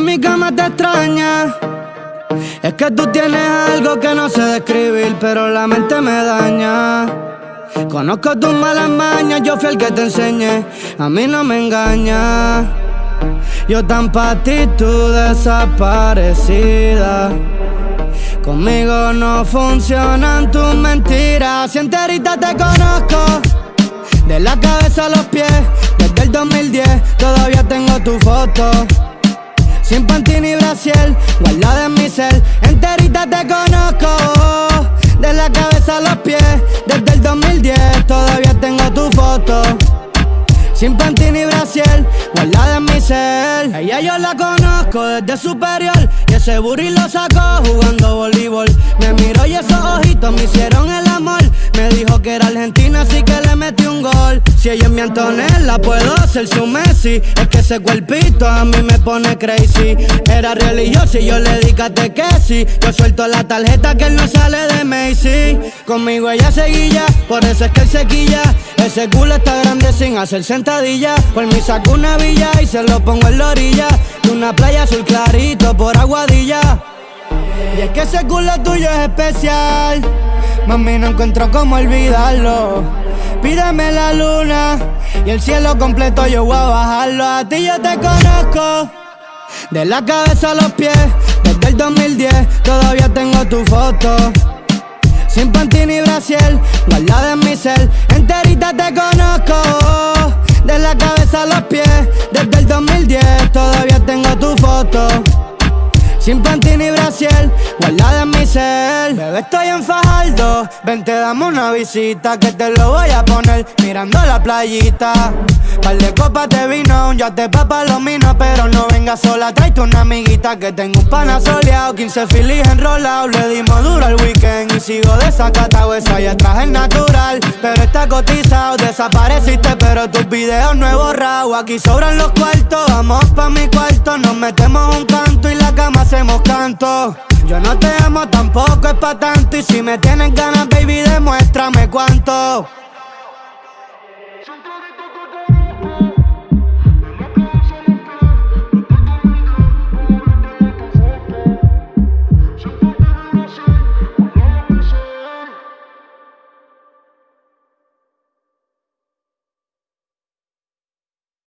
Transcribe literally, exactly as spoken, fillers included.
mi cama te extraña. Es que tú tienes algo que no sé describir, pero la mente me daña. Conozco tus malas mañas, yo fui el que te enseñé, a mí no me engaña. Yo tan pa' ti, tú desaparecida. Conmigo no funcionan tus mentiras. Si enterita te conozco, de la cabeza a los pies, desde el dos mil diez todavía tengo tu foto. Sin panty ni brasier, guardada en mi cel. Enterita te conozco, de la cabeza a los pies, desde el dos mil diez todavía tengo tu foto. Sin panty ni brasier, guardada en mi cel. Ella yo la conozco desde superior, y ese burri lo sacó jugando voleibol. Me miró y esos ojitos me hicieron el amor. Me dijo que era argentina, así que le metí un gol. Si ella es mi Antonella, puedo ser su Messi. Es que ese cuerpito a mí me pone crazy. Era religioso y yo le di catequesis. Yo suelto la tarjeta que él no sale de Macy. Conmigo ella seguilla, por eso es que él se quilla. Ese culo está grande sin hacer sentadilla. Por mí saco una villa y se lo pongo en la orilla de una playa azul clarito por Aguadilla. Y es que ese culo tuyo es especial, mami, no encuentro cómo olvidarlo. Pídeme la luna y el cielo completo, yo voy a bajarlo. A ti yo te conozco, de la cabeza a los pies, desde el dos mil diez todavía tengo tu foto. Sin panty ni brasier, guardada en mi cel. Enterita te conozco, de la cabeza a los pies, desde el dos mil diez todavía tengo tu foto. Sin panty ni brasier, guardada en mi cel. Bebé, estoy en Fajardo, ven te damos una visita, que te lo voy a poner mirando la playita. Par de copas de vino, un yate pa' palomino, pero no vengas sola, tráete una amiguita, que tengo un pana soleado, quince filis enrolados. Le dimos duro al weekend y sigo desacatado, esa ya traje el natural, pero está cotizado. Desapareciste, pero tus videos no he borrado. Aquí sobran los cuartos, vamos pa' mi cuarto, nos metemos un canto y la cama hacemos canto. Yo no te amo, tampoco es pa' tanto, y si me tienes ganas, baby, demuéstrame cuánto.